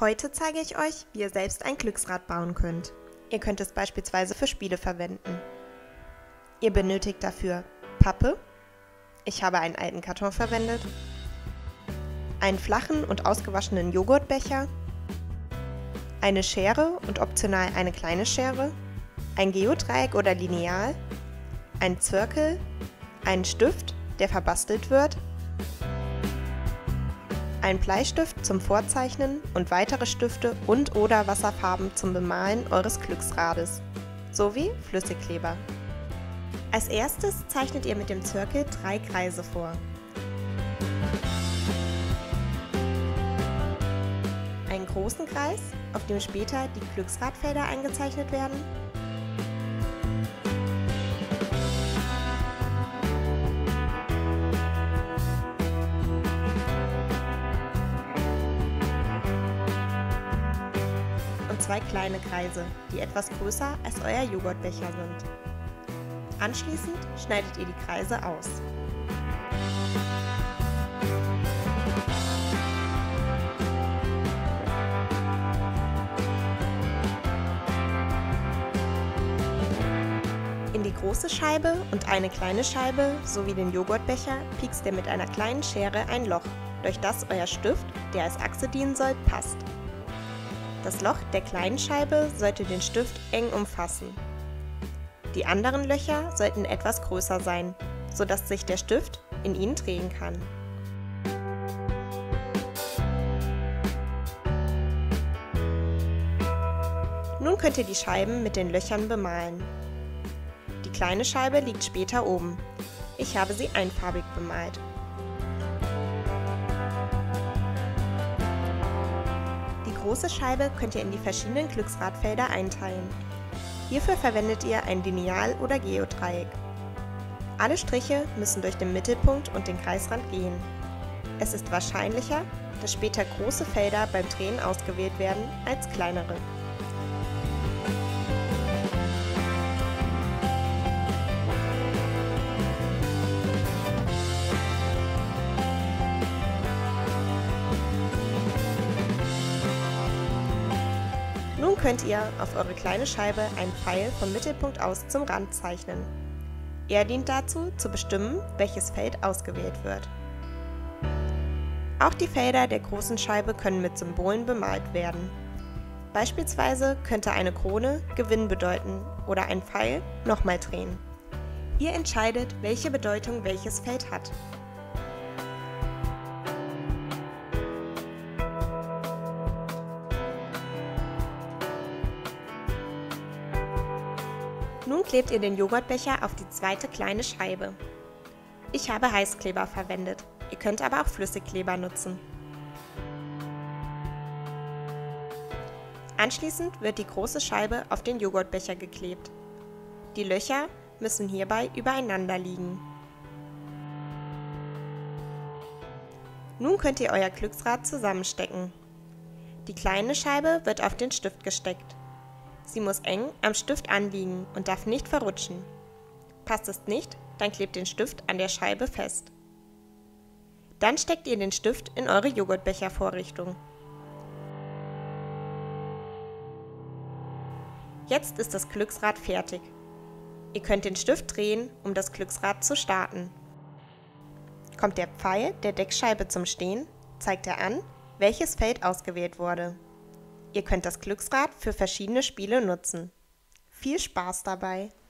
Heute zeige ich euch, wie ihr selbst ein Glücksrad bauen könnt. Ihr könnt es beispielsweise für Spiele verwenden. Ihr benötigt dafür Pappe, ich habe einen alten Karton verwendet, einen flachen und ausgewaschenen Joghurtbecher, eine Schere und optional eine kleine Schere, ein Geodreieck oder Lineal, einen Zirkel, einen Stift, der verbastelt wird, einen Bleistift zum Vorzeichnen und weitere Stifte und/oder Wasserfarben zum Bemalen eures Glücksrades, sowie Flüssigkleber. Als erstes zeichnet ihr mit dem Zirkel 3 Kreise vor. Einen großen Kreis, auf dem später die Glücksradfelder eingezeichnet werden. Und 2 kleine Kreise, die etwas größer als euer Joghurtbecher sind. Anschließend schneidet ihr die Kreise aus. In die große Scheibe und eine kleine Scheibe sowie den Joghurtbecher piekst ihr mit einer kleinen Schere ein Loch, durch das euer Stift, der als Achse dienen soll, passt. Das Loch der kleinen Scheibe sollte den Stift eng umfassen. Die anderen Löcher sollten etwas größer sein, sodass sich der Stift in ihnen drehen kann. Nun könnt ihr die Scheiben mit den Löchern bemalen. Die kleine Scheibe liegt später oben. Ich habe sie einfarbig bemalt. Die große Scheibe könnt ihr in die verschiedenen Glücksradfelder einteilen. Hierfür verwendet ihr ein Lineal oder Geodreieck. Alle Striche müssen durch den Mittelpunkt und den Kreisrand gehen. Es ist wahrscheinlicher, dass später große Felder beim Drehen ausgewählt werden als kleinere. Nun könnt ihr auf eure kleine Scheibe einen Pfeil vom Mittelpunkt aus zum Rand zeichnen. Er dient dazu, zu bestimmen, welches Feld ausgewählt wird. Auch die Felder der großen Scheibe können mit Symbolen bemalt werden. Beispielsweise könnte eine Krone Gewinn bedeuten oder ein Pfeil nochmal drehen. Ihr entscheidet, welche Bedeutung welches Feld hat. Nun klebt ihr den Joghurtbecher auf die zweite kleine Scheibe. Ich habe Heißkleber verwendet, ihr könnt aber auch Flüssigkleber nutzen. Anschließend wird die große Scheibe auf den Joghurtbecher geklebt. Die Löcher müssen hierbei übereinander liegen. Nun könnt ihr euer Glücksrad zusammenstecken. Die kleine Scheibe wird auf den Stift gesteckt. Sie muss eng am Stift anliegen und darf nicht verrutschen. Passt es nicht, dann klebt den Stift an der Scheibe fest. Dann steckt ihr den Stift in eure Joghurtbechervorrichtung. Jetzt ist das Glücksrad fertig. Ihr könnt den Stift drehen, um das Glücksrad zu starten. Kommt der Pfeil der Deckscheibe zum Stehen, zeigt er an, welches Feld ausgewählt wurde. Ihr könnt das Glücksrad für verschiedene Spiele nutzen. Viel Spaß dabei!